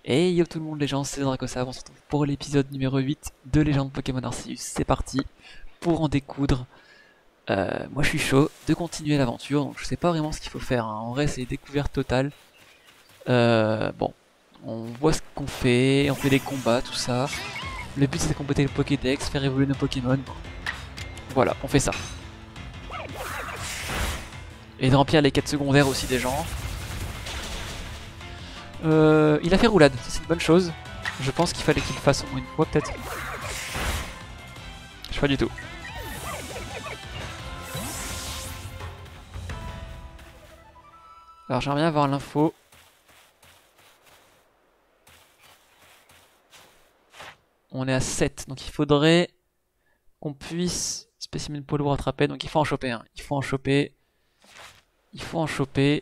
Et yo tout le monde les gens, c'est Dracosa, on se retrouve pour l'épisode numéro 8 de Légende Pokémon Arceus. C'est parti pour en découdre. Moi je suis chaud de continuer l'aventure, donc je sais pas vraiment ce qu'il faut faire, hein. En vrai c'est découverte totale. Bon, on voit ce qu'on fait, on fait des combats, tout ça. Le but c'est de compléter le Pokédex, faire évoluer nos Pokémon. Voilà, on fait ça. Et de remplir les quêtes secondaires aussi des gens. Il a fait roulade, ça c'est une bonne chose. Je pense qu'il fallait qu'il le fasse au moins une fois peut-être. Je sais pas du tout. Alors j'aimerais bien avoir l'info. On est à 7, donc il faudrait qu'on puisse spécimen polo rattraper, donc il faut en choper un. Il faut en choper. Il faut en choper.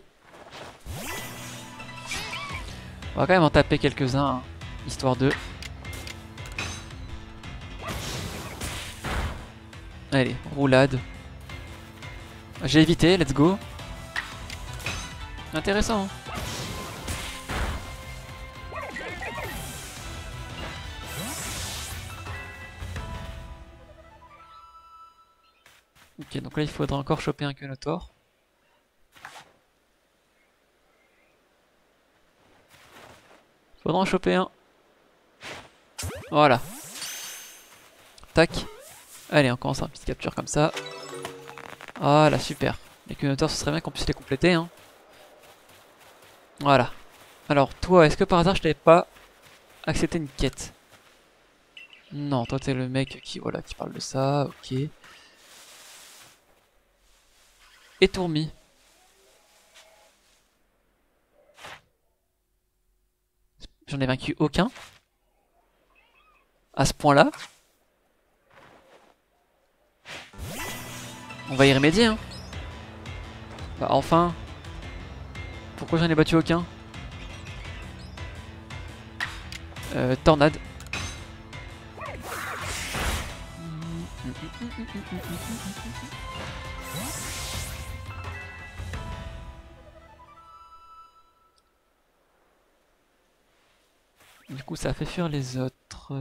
On va quand même en taper quelques-uns, hein, histoire de... Allez, roulade. J'ai évité, let's go. Intéressant. Hein. Ok, donc là il faudra encore choper un Quenotor. Faudra en choper un. Voilà. Tac. Allez, on commence un petite capture comme ça. Voilà, super. Les Quenotors, ce serait bien qu'on puisse les compléter. Hein. Voilà. Alors, toi, est-ce que par hasard je t'avais pas accepté une quête? Non, toi t'es le mec qui, voilà, qui parle de ça, ok. Et Tourmi. J'en ai vaincu aucun. À ce point-là. On va y remédier, hein. Bah enfin. Pourquoi j'en ai battu aucun? Tornade. Du coup ça a fait fuir les autres.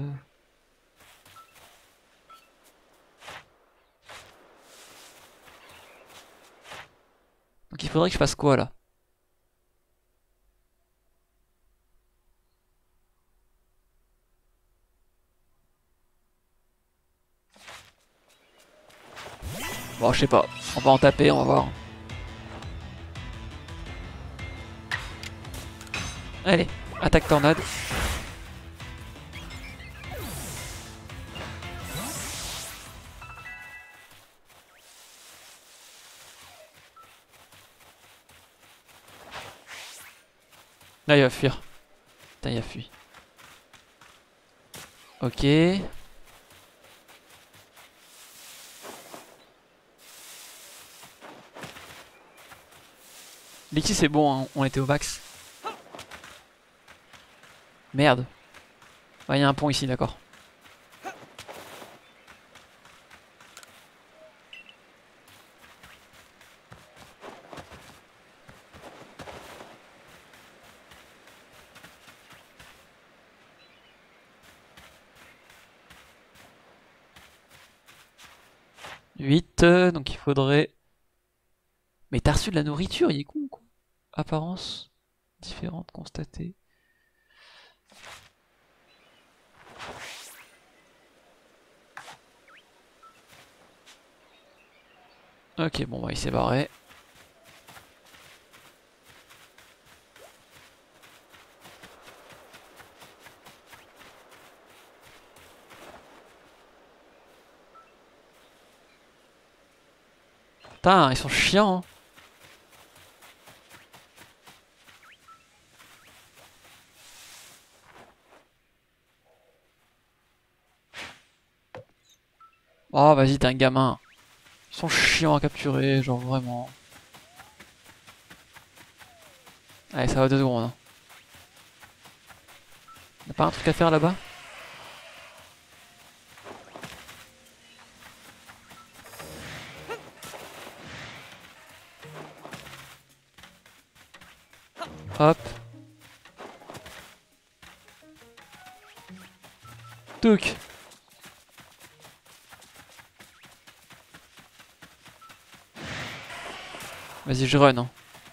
Donc il faudrait que je fasse quoi là? Bon, je sais pas. On va en taper, on va voir. Allez, attaque tornade. Là il va fuir. Putain, il a fui. Ok. Lixi c'est bon, hein, on était au max. Merde. Il y a un pont ici, d'accord. Huit, donc il faudrait... Mais t'as reçu de la nourriture, il est con quoi. Apparence différente constatée. Ok, bon bah il s'est barré. Putain, ils sont chiants. Hein. Oh vas-y, t'es un gamin. Ils sont chiants à capturer, genre vraiment. Allez, ça va 2 secondes. Hein. Y'a pas un truc à faire là-bas? Hop. Touk. Vas-y, je run. Hein.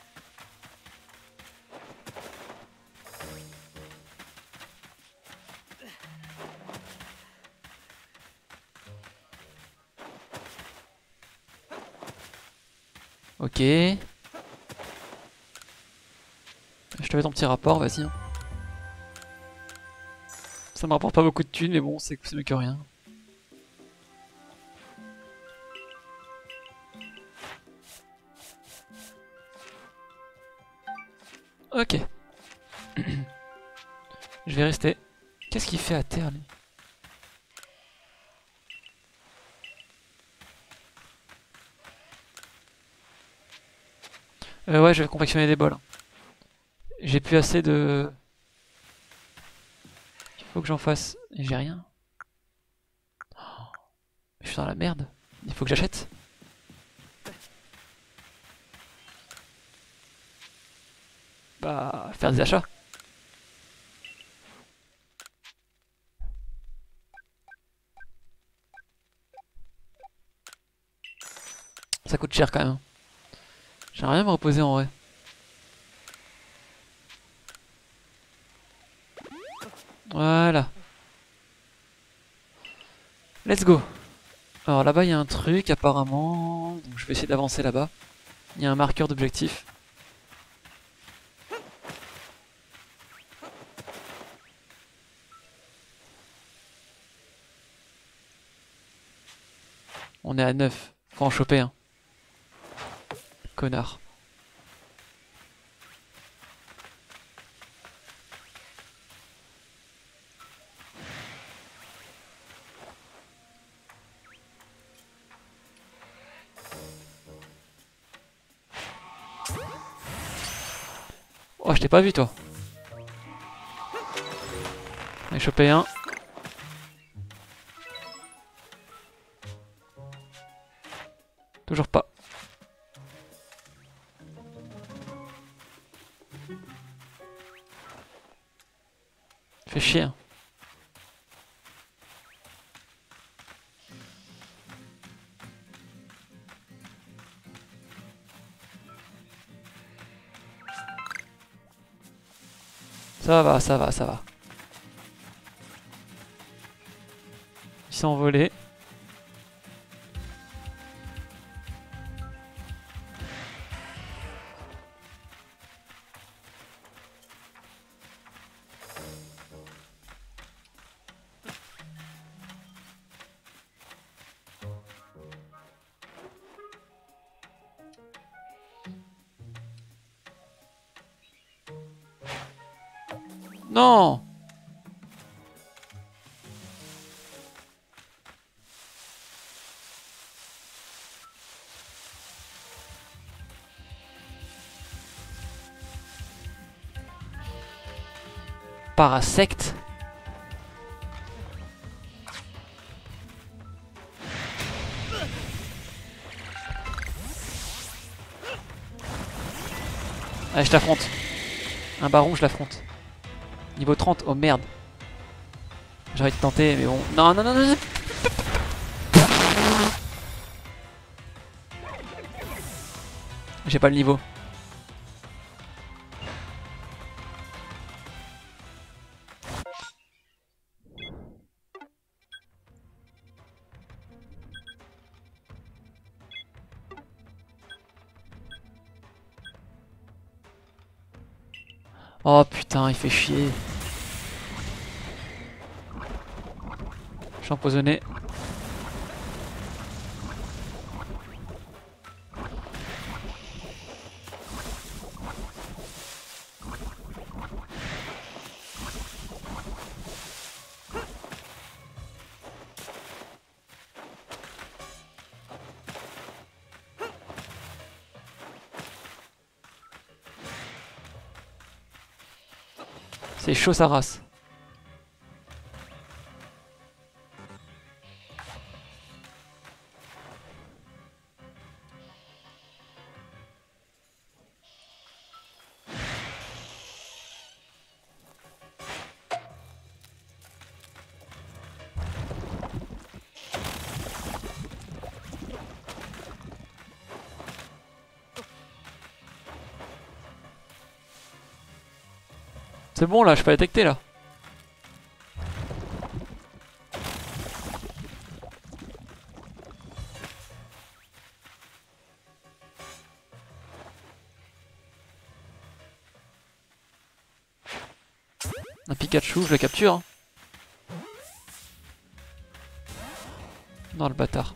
Ok. Je te fais ton petit rapport, vas-y. Hein. Ça me rapporte pas beaucoup de thunes, mais bon, c'est mieux que rien. Ok. Je vais rester. Qu'est-ce qu'il fait à terre, lui? Ouais, je vais confectionner des bols. J'ai plus assez de... Il faut que j'en fasse. Et j'ai rien. Je suis dans la merde. Il faut que j'achète. Bah, faire des achats. Ça coûte cher quand même. J'aimerais rien me reposer en vrai. Voilà. Let's go. Alors là-bas il y a un truc apparemment. Donc je vais essayer d'avancer là-bas. Il y a un marqueur d'objectif. On est à 9. Faut en choper un. Connard. Oh, je t'ai pas vu toi. J'en ai chopé un. Toujours pas. Fais chier. Hein. Ça va, ça va, ça va. Ils sont envolés. Non! Parasecte. Allez, je t'affronte. Un baron, je l'affronte. Niveau 30, oh merde. J'ai envie de tenter, mais bon. Non, non, non, non. J'ai pas le niveau. Oh putain, il fait chier. Je suis empoisonné. C'est chaud sa race. C'est bon là, je peux détecter là. Un Pikachu, je le capture. Hein. Non, le bâtard.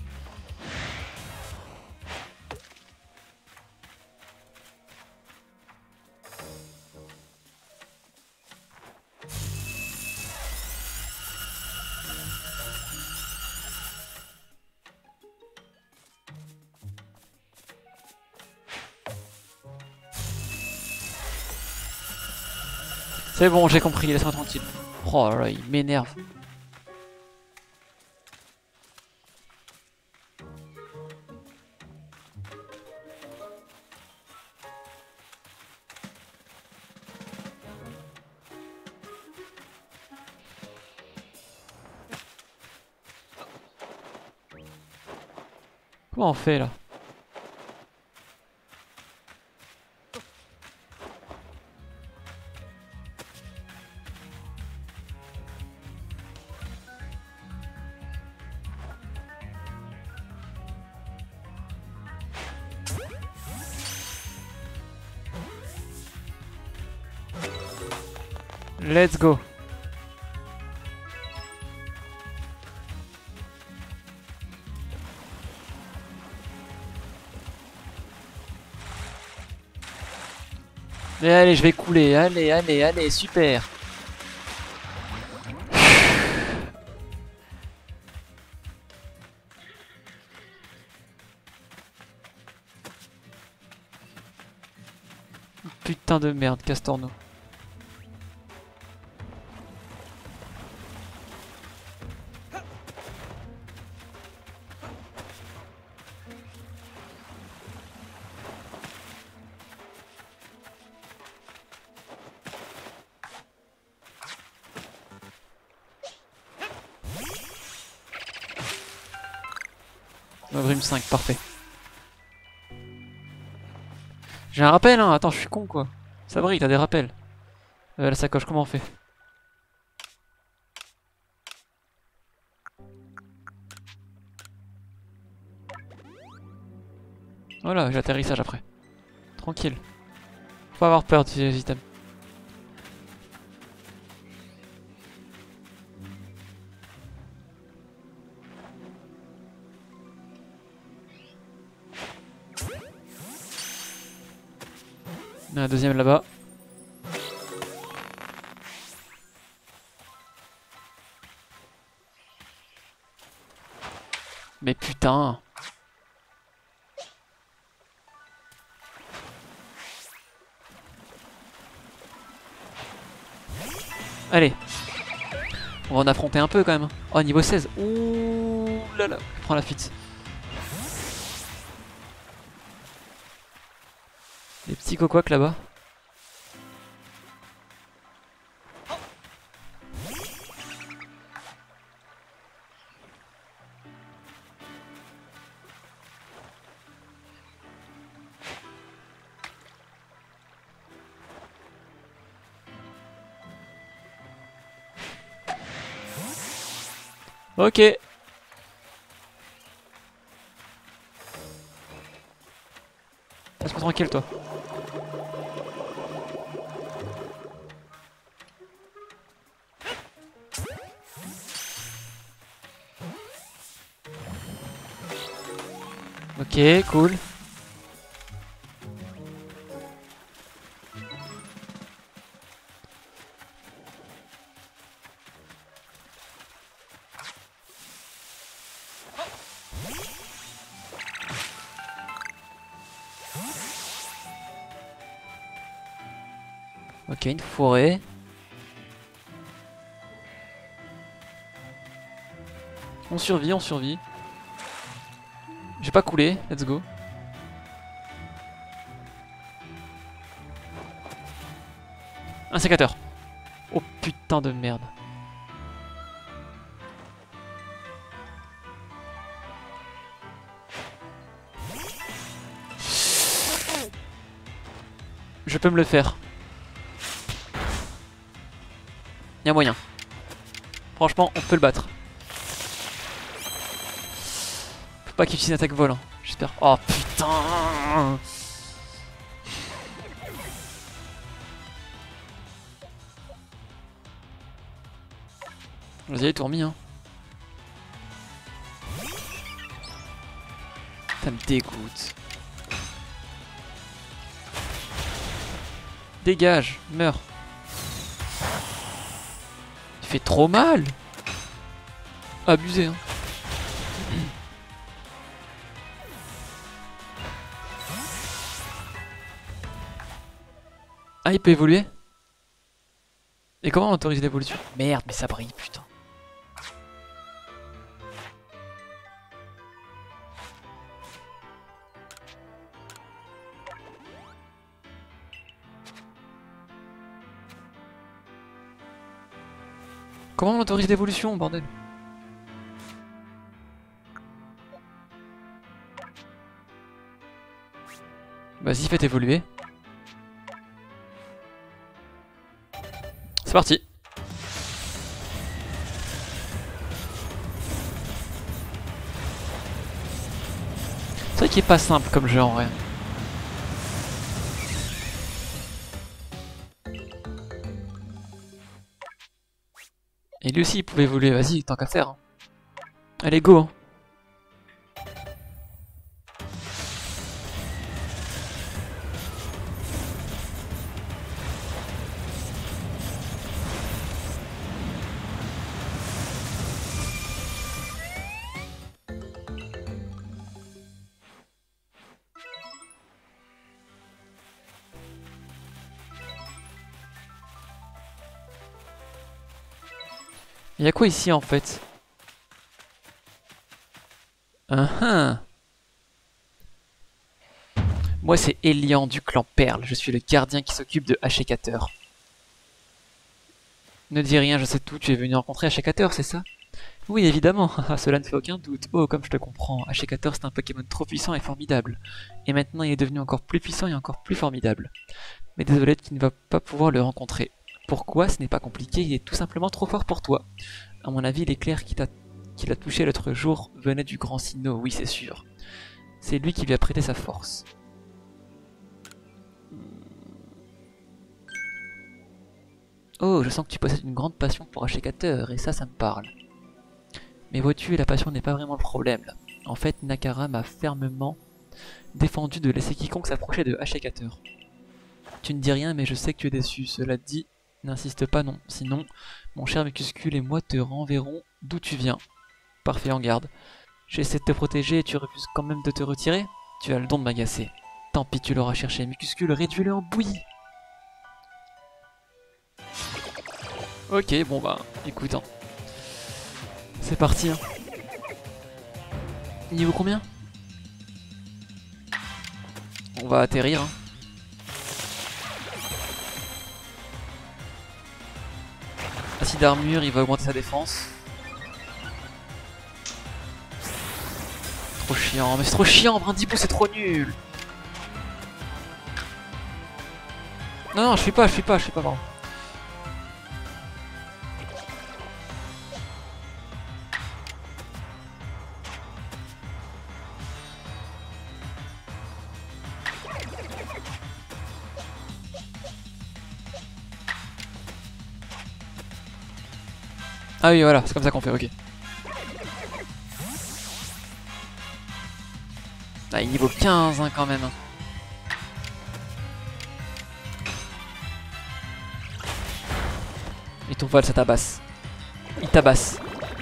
C'est bon, j'ai compris, laisse-moi tranquille. Oh là là, il m'énerve. Comment on fait là? Let's go. Et allez, je vais couler. Allez, allez, allez, super. Putain de merde, Castorno. Brume 5, parfait. J'ai un rappel, hein. Attends, je suis con quoi. Ça brille, t'as des rappels. La sacoche, comment on fait? Voilà, j'ai atterrissage après. Tranquille. Faut pas avoir peur de ces items. Il y en a un deuxième là-bas. Mais putain. Allez. On va en affronter un peu quand même. Oh, niveau 16. Ouh là là. Je prends la fuite. Les petits coquocs là-bas. Ok. Laisse-moi tranquille toi. Ok, cool. Ok, une forêt. On survit, on survit. J'ai pas coulé, let's go. Un sécateur. Oh putain de merde. Je peux me le faire. Y a moyen. Franchement, on peut le battre. Faut pas qu'il utilise une attaque vol, hein. J'espère. Oh putain! Vas-y, tout remis, hein. Ça me dégoûte. Dégage, meurs. Il fait trop mal. Abusé, hein. Ah, il peut évoluer? Et comment on autorise l'évolution? Merde, mais ça brille, putain. Comment on autorise l'évolution, bordel? Vas-y, faites évoluer. C'est parti. C'est vrai qu'il est pas simple comme jeu en vrai. Et lui aussi il pouvait évoluer, vas-y, tant qu'à faire. Hein. Allez, go hein. Il y a quoi ici en fait? Moi c'est Elian du clan Perle, je suis le gardien qui s'occupe de Ashekator. Ne dis rien, je sais tout, tu es venu rencontrer Ashekator, c'est ça? Oui évidemment, cela ne fait aucun doute. Oh comme je te comprends, Ashekator c'est un Pokémon trop puissant et formidable. Et maintenant il est devenu encore plus puissant et encore plus formidable. Mais désolé, tu ne vas pas pouvoir le rencontrer. Pourquoi? Ce n'est pas compliqué, il est tout simplement trop fort pour toi. À mon avis, l'éclair qui l'a touché l'autre jour venait du grand Sinnoh, oui c'est sûr. C'est lui qui lui a prêté sa force. Oh, je sens que tu possèdes une grande passion pour Ashekator, et ça me parle. Mais vois-tu, la passion n'est pas vraiment le problème là. En fait, Nakara m'a fermement défendu de laisser quiconque s'approcher de Ashekator. Tu ne dis rien, mais je sais que tu es déçu. Cela dit, n'insiste pas non. Sinon, mon cher Mucuscule et moi te renverrons d'où tu viens. Parfait, en garde. J'essaie de te protéger et tu refuses quand même de te retirer? Tu as le don de m'agacer. Tant pis, tu l'auras cherché. Mucuscule, réduis-le en bouillie. Ok, bon bah, écoute, hein. C'est parti, hein. Niveau combien? On va atterrir, hein. Acide d'armure, il va augmenter sa défense. Trop chiant, mais c'est trop chiant, Brindibou, c'est trop nul. Non, je suis pas, pardon. Ah oui, voilà, c'est comme ça qu'on fait, ok. Ah, il est niveau 15 hein, quand même. Et ton vol, ça tabasse. Il tabasse.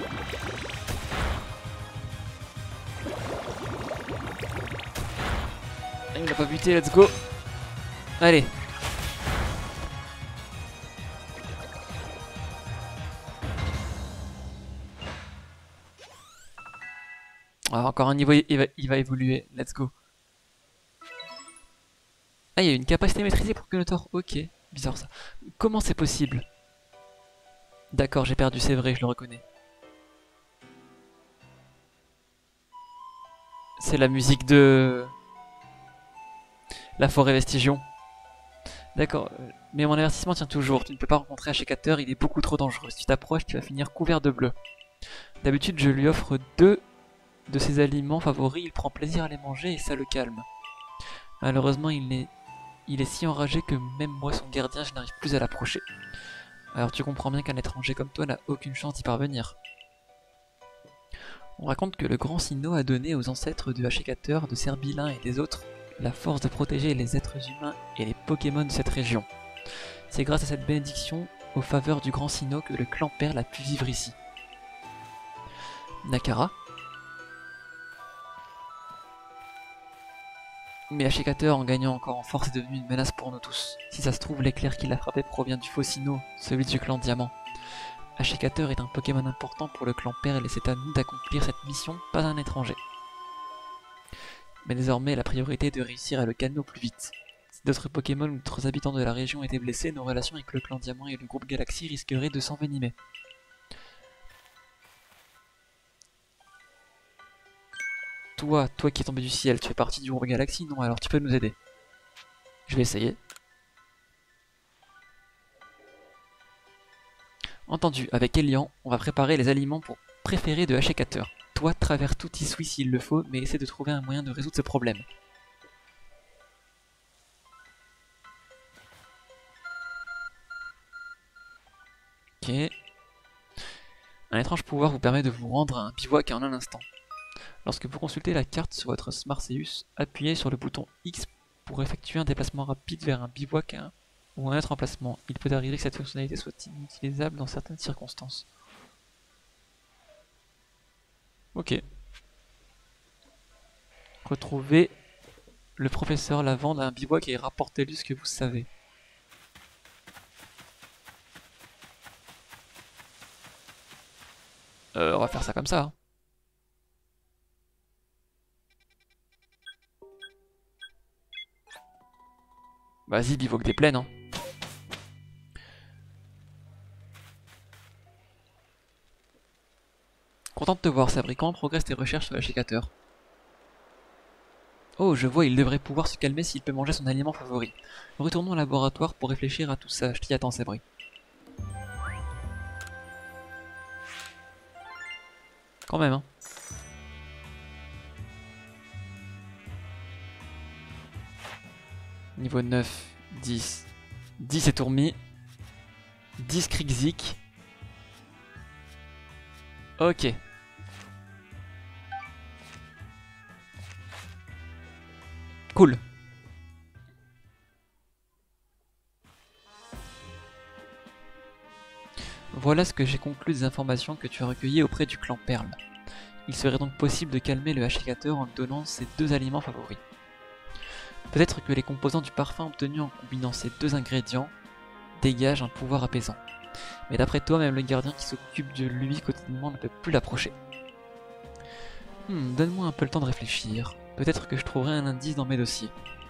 Il l'a pas buté, let's go. Allez. Ah, encore un niveau, il va évoluer, let's go. Ah, il y a une capacité maîtrisée pour Kelotor. Ok, bizarre ça. Comment c'est possible? D'accord, j'ai perdu, c'est vrai, je le reconnais. C'est la musique de... La forêt Vestigion. D'accord, mais mon avertissement tient toujours. Tu ne peux pas rencontrer un sécateur, il est beaucoup trop dangereux. Si tu t'approches, tu vas finir couvert de bleu. D'habitude, je lui offre 2 de ses aliments favoris, il prend plaisir à les manger et ça le calme. Malheureusement, il est si enragé que même moi, son gardien, je n'arrive plus à l'approcher. Alors tu comprends bien qu'un étranger comme toi n'a aucune chance d'y parvenir. On raconte que le grand Sinnoh a donné aux ancêtres de Hachekateur, de Serbilin et des autres la force de protéger les êtres humains et les Pokémon de cette région. C'est grâce à cette bénédiction, aux faveurs du grand Sinnoh, que le clan Perle a pu vivre ici. Nakara. Mais Hachekateur, en gagnant encore en force, est devenu une menace pour nous tous. Si ça se trouve, l'éclair qui l'a frappé provient du faux Sinnoh, celui du clan Diamant. Hachekateur est un Pokémon important pour le clan Perle et c'est à nous d'accomplir cette mission, pas un étranger. Mais désormais, la priorité est de réussir à le calmer au plus vite. Si d'autres Pokémon ou d'autres habitants de la région étaient blessés, nos relations avec le clan Diamant et le groupe Galaxy risqueraient de s'envenimer. Toi qui es tombé du ciel, tu fais partie du groupe Galaxy, non? Alors tu peux nous aider. Je vais essayer. Entendu, avec Elian, on va préparer les aliments préférés de Hachekateur. Toi, traverse tout Isui s'il le faut, mais essaie de trouver un moyen de résoudre ce problème. Ok. Un étrange pouvoir vous permet de vous rendre à un bivouac en un instant. Lorsque vous consultez la carte sur votre Smarseus, appuyez sur le bouton X pour effectuer un déplacement rapide vers un bivouac ou un autre emplacement. Il peut arriver que cette fonctionnalité soit inutilisable dans certaines circonstances. Ok. Retrouvez le professeur Lavande à un bivouac et rapportez-lui ce que vous savez. On va faire ça comme ça. Hein. Vas-y, bivouac des plaines. Hein. Content de te voir, Sabri. Comment progressent tes recherches sur l'Hachekateur? Oh, je vois, il devrait pouvoir se calmer s'il peut manger son aliment favori. Retournons au laboratoire pour réfléchir à tout ça. Je t'y attends, Sabri. Quand même, hein. Niveau 9, 10. 10 et Tourmi. 10 Krikzik. Ok. Cool. Voilà ce que j'ai conclu des informations que tu as recueillies auprès du clan Perle. Il serait donc possible de calmer le Hachekateur en lui donnant ses 2 aliments favoris. Peut-être que les composants du parfum obtenu en combinant ces 2 ingrédients dégagent un pouvoir apaisant. Mais d'après toi, même le gardien qui s'occupe de lui quotidiennement ne peut plus l'approcher. Donne-moi un peu le temps de réfléchir. Peut-être que je trouverai un indice dans mes dossiers.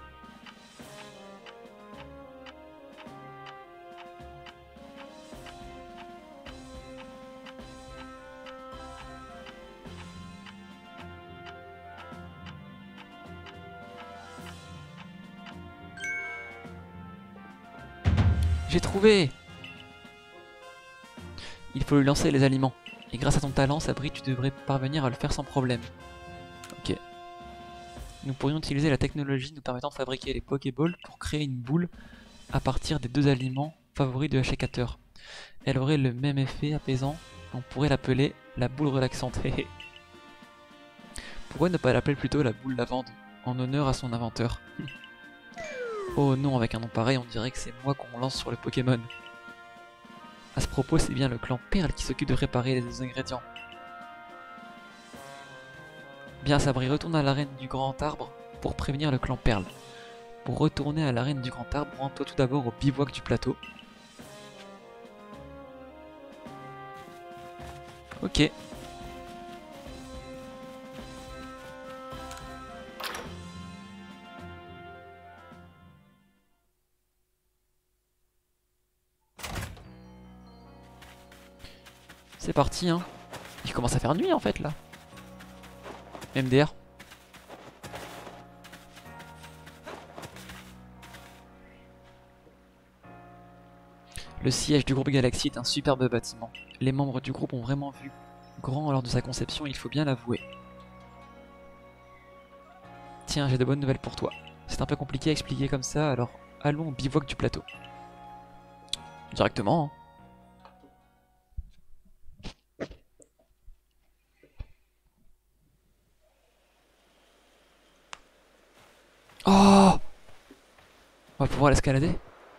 J'ai trouvé! Il faut lui lancer les aliments. Et grâce à ton talent, Sabri, tu devrais parvenir à le faire sans problème. Ok. Nous pourrions utiliser la technologie nous permettant de fabriquer les Pokéballs pour créer une boule à partir des 2 aliments favoris de Hachekateur. Elle aurait le même effet apaisant, on pourrait l'appeler la boule relaxante. Pourquoi ne pas l'appeler plutôt la boule lavande, en honneur à son inventeur? Oh non, avec un nom pareil, on dirait que c'est moi qu'on lance sur le Pokémon. À ce propos, c'est bien le clan Perle qui s'occupe de réparer les 2 ingrédients. Bien, Sabri, retourne à l'arène du Grand Arbre pour prévenir le clan Perle. Pour retourner à l'arène du Grand Arbre, rends-toi tout d'abord au bivouac du plateau. Ok. C'est parti, hein. Il commence à faire nuit en fait là. MDR. Le siège du groupe Galaxy est un superbe bâtiment. Les membres du groupe ont vraiment vu grand lors de sa conception, il faut bien l'avouer. Tiens, j'ai de bonnes nouvelles pour toi. C'est un peu compliqué à expliquer comme ça, alors allons au bivouac du plateau. Directement, hein. Oh! On va pouvoir l'escalader.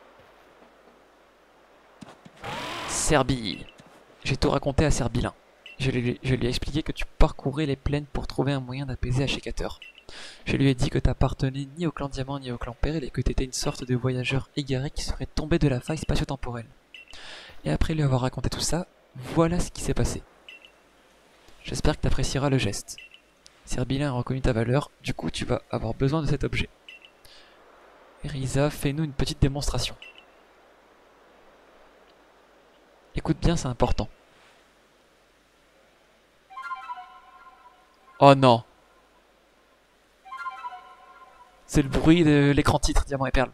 Serbie. J'ai tout raconté à Serbilin. Je lui ai expliqué que tu parcourais les plaines pour trouver un moyen d'apaiser Ashikator. Je lui ai dit que t'appartenais ni au clan Diamant ni au clan Péril et que t'étais une sorte de voyageur égaré qui serait tombé de la faille spatio-temporelle. Et après lui avoir raconté tout ça, voilà ce qui s'est passé. J'espère que t'apprécieras le geste. Serbilin a reconnu ta valeur, du coup tu vas avoir besoin de cet objet. Risa, fais-nous une petite démonstration. Écoute bien, c'est important. Oh non! C'est le bruit de l'écran titre Diamant et Perle.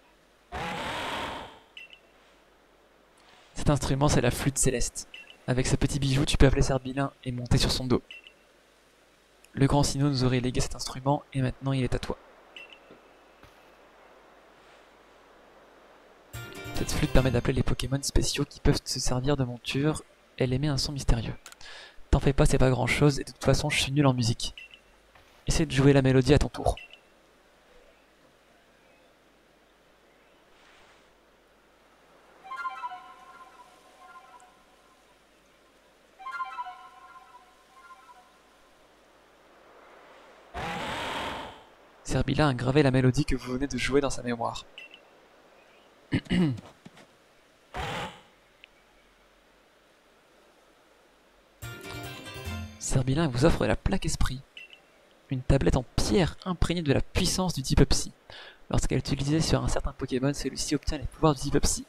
Cet instrument, c'est la flûte céleste. Avec ce petit bijou, tu peux appeler Serbilin et monter sur son dos. Le grand Sinnoh nous aurait légué cet instrument et maintenant il est à toi. Cette flûte permet d'appeler les Pokémon spéciaux qui peuvent se servir de monture. Elle émet un son mystérieux. T'en fais pas, c'est pas grand chose et de toute façon je suis nul en musique. Essaie de jouer la mélodie à ton tour. Serbila a gravé la mélodie que vous venez de jouer dans sa mémoire. Serbilin vous offre la plaque esprit, une tablette en pierre imprégnée de la puissance du type Psy. Lorsqu'elle est utilisée sur un certain Pokémon, celui-ci obtient les pouvoirs du type Psy.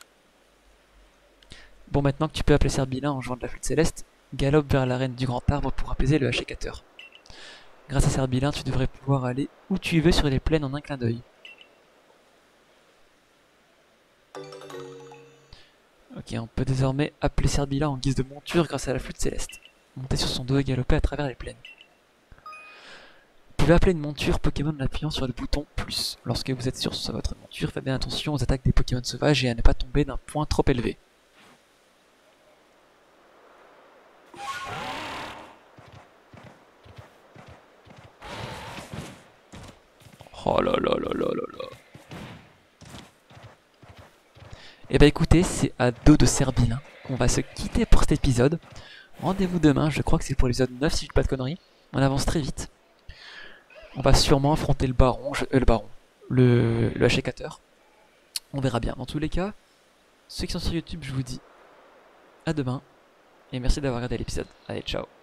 Bon, maintenant que tu peux appeler Serbilin en jouant de la flûte céleste, galope vers l'arène du grand arbre pour apaiser le Ashikator. Grâce à Serbilin, tu devrais pouvoir aller où tu veux sur les plaines en un clin d'œil. Ok, on peut désormais appeler Serbilin en guise de monture grâce à la flûte céleste. Monter sur son dos et galoper à travers les plaines. Vous pouvez appeler une monture Pokémon en appuyant sur le bouton plus. Lorsque vous êtes sur votre monture, faites bien attention aux attaques des Pokémon sauvages et à ne pas tomber d'un point trop élevé. Oh là là là là là là. Et bah écoutez, c'est à dos de Serbilin qu'on va se quitter pour cet épisode. Rendez-vous demain, je crois que c'est pour l'épisode 9 si je dis pas de conneries. On avance très vite. On va sûrement affronter le baron, le Ashikator. On verra bien. Dans tous les cas, ceux qui sont sur YouTube, je vous dis à demain. Et merci d'avoir regardé l'épisode. Allez, ciao.